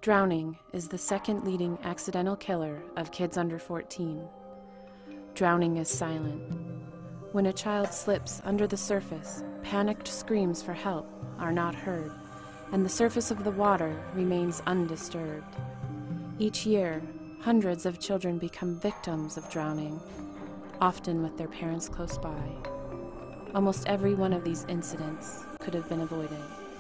Drowning is the second leading accidental killer of kids under 14. Drowning is silent. When a child slips under the surface, panicked screams for help are not heard, and the surface of the water remains undisturbed. Each year, hundreds of children become victims of drowning, often with their parents close by. Almost every one of these incidents could have been avoided.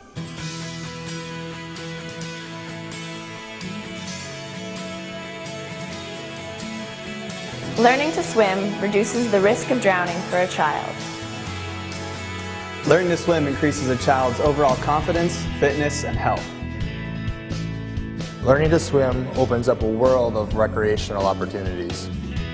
Learning to swim reduces the risk of drowning for a child. Learning to swim increases a child's overall confidence, fitness, and health. Learning to swim opens up a world of recreational opportunities.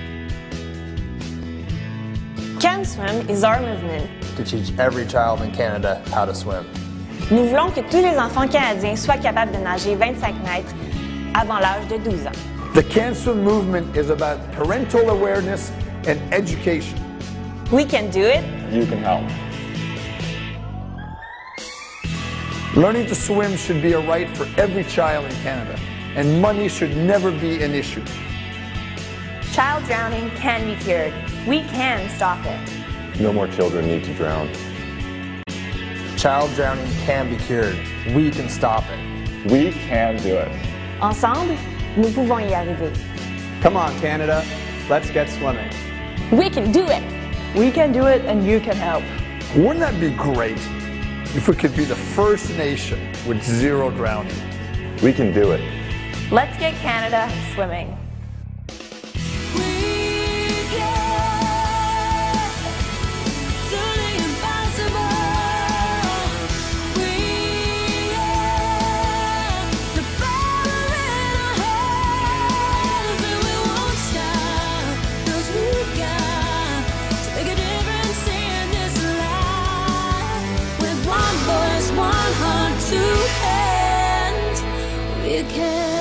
Can Swim is our movement. To teach every child in Canada how to swim. Nous voulons que tous les enfants canadiens soient capables de nager 25 mètres avant l'âge de 12 ans. The Can Swim movement is about parental awareness and education. We can do it. You can help. Learning to swim should be a right for every child in Canada, and money should never be an issue. Child drowning can be cured. We can stop it. No more children need to drown. Child drowning can be cured. We can stop it. We can do it. Ensemble, nous pouvons y arriver. Come on, Canada, let's get swimming. We can do it. We can do it and you can help. Wouldn't that be great if we could be the first nation with zero drowning? We can do it. Let's get Canada swimming. We can